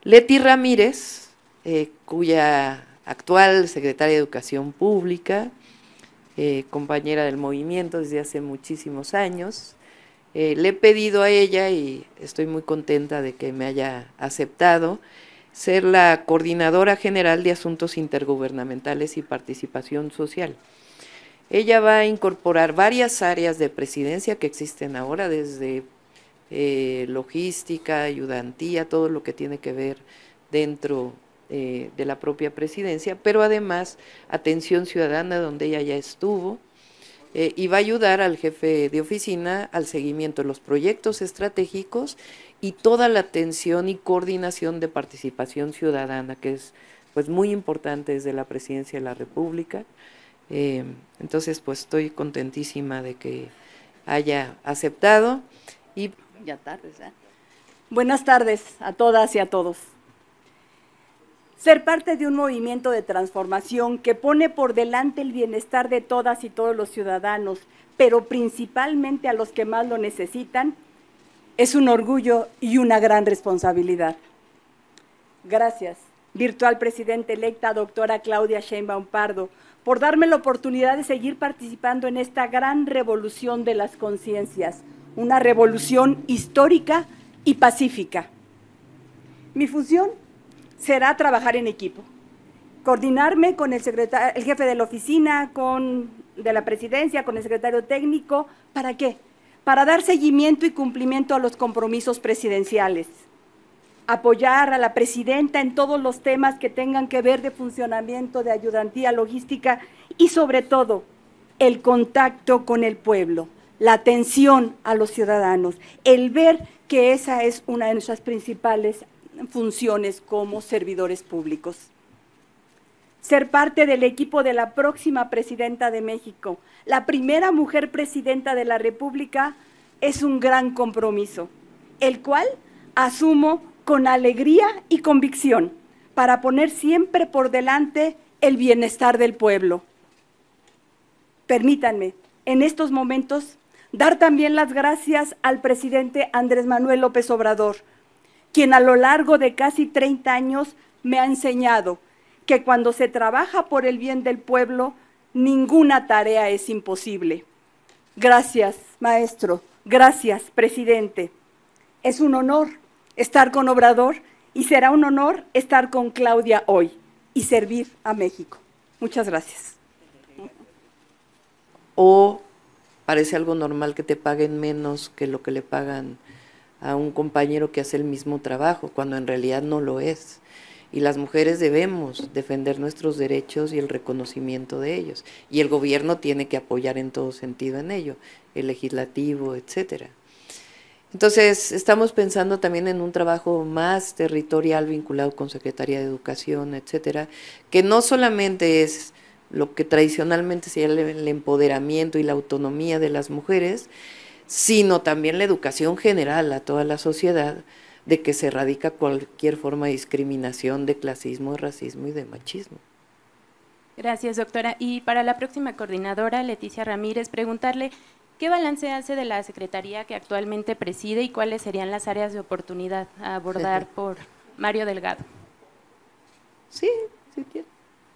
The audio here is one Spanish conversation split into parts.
Leti Ramírez, cuya actual secretaria de Educación Pública, compañera del movimiento desde hace muchísimos años. Le he pedido a ella, y estoy muy contenta de que me haya aceptado, ser la Coordinadora General de Asuntos Intergubernamentales y Participación Social. Ella va a incorporar varias áreas de presidencia que existen ahora, desde logística, ayudantía, todo lo que tiene que ver dentro de la propia presidencia, pero además atención ciudadana, donde ella ya estuvo, y va a ayudar al jefe de oficina al seguimiento de los proyectos estratégicos y toda la atención y coordinación de participación ciudadana, que es pues muy importante desde la Presidencia de la República. Entonces, pues estoy contentísima de que haya aceptado. Y ya tardes, ¿eh? Buenas tardes a todas y a todos. Ser parte de un movimiento de transformación que pone por delante el bienestar de todas y todos los ciudadanos, pero principalmente a los que más lo necesitan, es un orgullo y una gran responsabilidad. Gracias, virtual presidenta electa, doctora Claudia Sheinbaum Pardo, por darme la oportunidad de seguir participando en esta gran revolución de las conciencias, una revolución histórica y pacífica. Mi función será trabajar en equipo, coordinarme con el jefe de la oficina, de la presidencia, con el secretario técnico. ¿Para qué? Para dar seguimiento y cumplimiento a los compromisos presidenciales, apoyar a la presidenta en todos los temas que tengan que ver de funcionamiento, de ayudantía, logística y sobre todo el contacto con el pueblo, la atención a los ciudadanos, el ver que esa es una de nuestras principales funciones como servidores públicos. Ser parte del equipo de la próxima presidenta de México, la primera mujer presidenta de la República, es un gran compromiso, el cual asumo con alegría y convicción para poner siempre por delante el bienestar del pueblo. Permítanme, en estos momentos, dar también las gracias al presidente Andrés Manuel López Obrador, quien a lo largo de casi 30 años me ha enseñado que cuando se trabaja por el bien del pueblo, ninguna tarea es imposible. Gracias, maestro. Gracias, presidente. Es un honor estar con Obrador y será un honor estar con Claudia hoy y servir a México. Muchas gracias. ¿O parece algo normal que te paguen menos que lo que le pagan a un compañero que hace el mismo trabajo, cuando en realidad no lo es? Y las mujeres debemos defender nuestros derechos y el reconocimiento de ellos, y el gobierno tiene que apoyar en todo sentido en ello, el legislativo, etcétera. Entonces, estamos pensando también en un trabajo más territorial vinculado con Secretaría de Educación, etcétera, que no solamente es lo que tradicionalmente sería el empoderamiento y la autonomía de las mujeres, sino también la educación general a toda la sociedad, de que se erradica cualquier forma de discriminación, de clasismo, de racismo y de machismo. Gracias, doctora. Y para la próxima coordinadora, Leticia Ramírez, preguntarle ¿qué balance hace de la secretaría que actualmente preside y cuáles serían las áreas de oportunidad a abordar por Mario Delgado? Sí, sí quiero.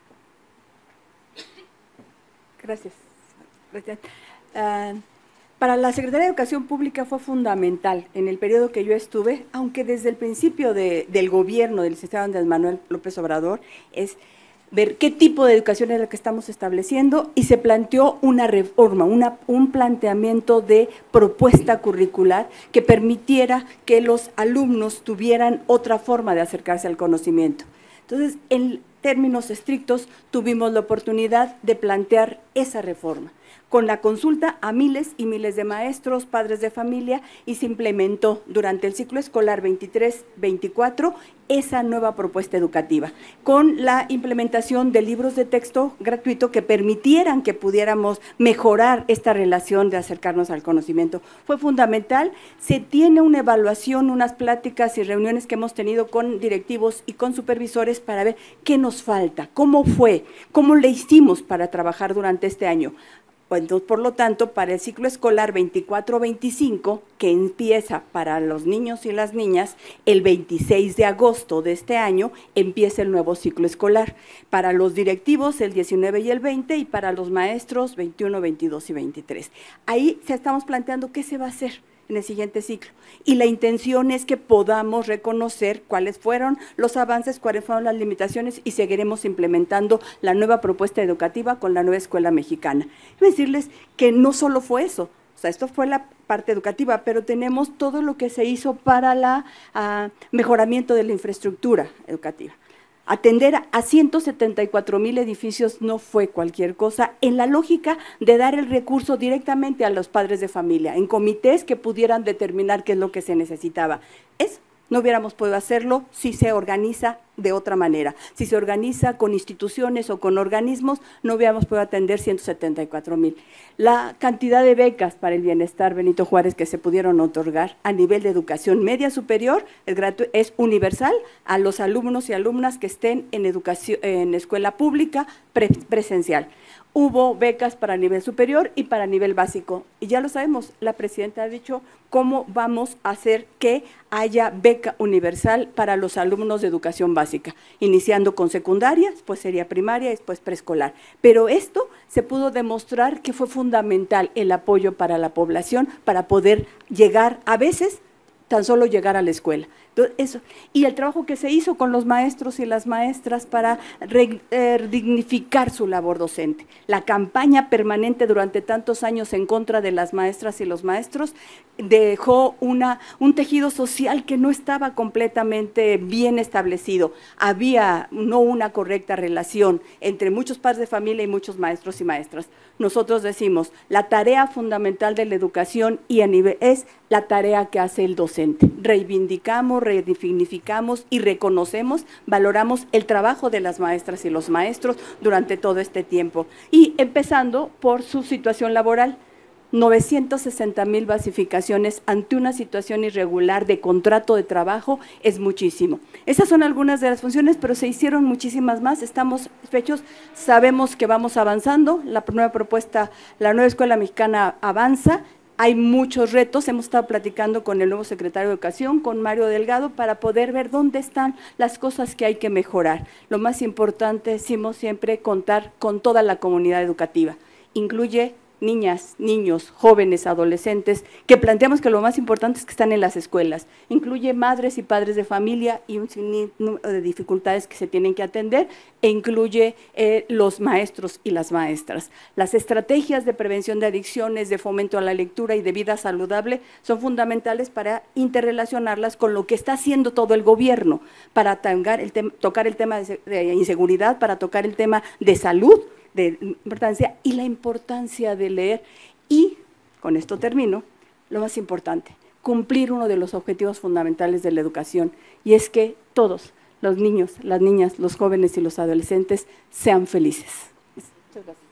Gracias. Para la Secretaría de Educación Pública fue fundamental en el periodo que yo estuve, aunque desde el principio del gobierno del licenciado Andrés Manuel López Obrador, es ver qué tipo de educación es la que estamos estableciendo y se planteó una reforma, un planteamiento de propuesta curricular que permitiera que los alumnos tuvieran otra forma de acercarse al conocimiento. Entonces, en términos estrictos, tuvimos la oportunidad de plantear esa reforma, con la consulta a miles y miles de maestros, padres de familia, y se implementó durante el ciclo escolar 23-24 esa nueva propuesta educativa, con la implementación de libros de texto gratuito que permitieran que pudiéramos mejorar esta relación de acercarnos al conocimiento. Fue fundamental, se tiene una evaluación, unas pláticas y reuniones que hemos tenido con directivos y con supervisores para ver qué nos falta, cómo fue, cómo le hicimos para trabajar durante este año. Entonces, por lo tanto, para el ciclo escolar 24-25, que empieza para los niños y las niñas, el 26 de agosto de este año empieza el nuevo ciclo escolar. Para los directivos, el 19 y el 20, y para los maestros, 21, 22 y 23. Ahí se estamos planteando qué se va a hacer en el siguiente ciclo. Y la intención es que podamos reconocer cuáles fueron los avances, cuáles fueron las limitaciones, y seguiremos implementando la nueva propuesta educativa con la nueva escuela mexicana. Quiero decirles que no solo fue eso, o sea, esto fue la parte educativa, pero tenemos todo lo que se hizo para el mejoramiento de la infraestructura educativa. Atender a 174,000 edificios no fue cualquier cosa, en la lógica de dar el recurso directamente a los padres de familia, en comités que pudieran determinar qué es lo que se necesitaba. No hubiéramos podido hacerlo si se organiza de otra manera. Si se organiza con instituciones o con organismos, no hubiéramos podido atender 174,000. La cantidad de becas para el bienestar Benito Juárez que se pudieron otorgar a nivel de educación media superior es universal a los alumnos y alumnas que estén en escuela pública presencial. Hubo becas para nivel superior y para nivel básico. Y ya lo sabemos, la presidenta ha dicho cómo vamos a hacer que haya beca universal para los alumnos de educación básica, iniciando con secundaria, después sería primaria, después preescolar. Pero esto se pudo demostrar que fue fundamental el apoyo para la población para poder llegar, a veces, tan solo llegar a la escuela. Entonces, eso. Y el trabajo que se hizo con los maestros y las maestras para dignificar su labor docente. La campaña permanente durante tantos años en contra de las maestras y los maestros dejó un tejido social que no estaba completamente bien establecido. Había no una correcta relación entre muchos padres de familia y muchos maestros y maestras. Nosotros decimos, la tarea fundamental de la educación es la tarea que hace el docente. Reivindicamos, redignificamos y reconocemos, valoramos el trabajo de las maestras y los maestros durante todo este tiempo. Y empezando por su situación laboral. 960,000 basificaciones ante una situación irregular de contrato de trabajo es muchísimo. Esas son algunas de las funciones, pero se hicieron muchísimas más. Estamos satisfechos, sabemos que vamos avanzando. La nueva propuesta, la nueva escuela mexicana avanza. Hay muchos retos, hemos estado platicando con el nuevo secretario de Educación, con Mario Delgado, para poder ver dónde están las cosas que hay que mejorar. Lo más importante, decimos siempre, contar con toda la comunidad educativa. Incluye niñas, niños, jóvenes, adolescentes, que planteamos que lo más importante es que están en las escuelas. Incluye madres y padres de familia y un sinnúmero de dificultades que se tienen que atender, e incluye los maestros y las maestras. Las estrategias de prevención de adicciones, de fomento a la lectura y de vida saludable son fundamentales para interrelacionarlas con lo que está haciendo todo el gobierno, para tocar el tema de inseguridad, para tocar el tema de salud, de importancia, y la importancia de leer. Y, con esto termino, lo más importante, cumplir uno de los objetivos fundamentales de la educación, y es que todos, los niños, las niñas, los jóvenes y los adolescentes, sean felices. Muchas gracias.